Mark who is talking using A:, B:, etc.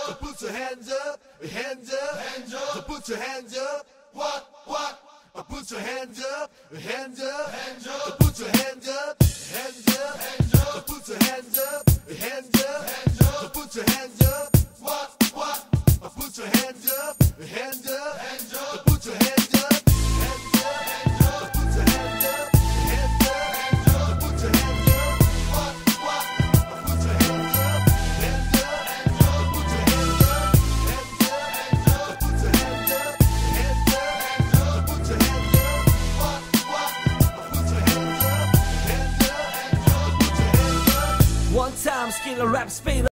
A: So put your hands up, hands up, hands up. So put your hands up. What? Put your hands up, hands up, hands up. So put your hands up, hands up, hands up. So put your hands up, hands up, hands up. So put your hands up. What? Put your hands up, hands up, hands up. So put your hands up, hands up, hands up. So put your hands up, hands up, hands up. So put your hands up. What? Put your hands up, hands up, hands up. So put your hands up, hands up, hands up. So put your hands up, hands up, hands up. So put your hands up. What? Put your hands up, hands up, hands up. So put your hands up.
B: One time, skill rap speed.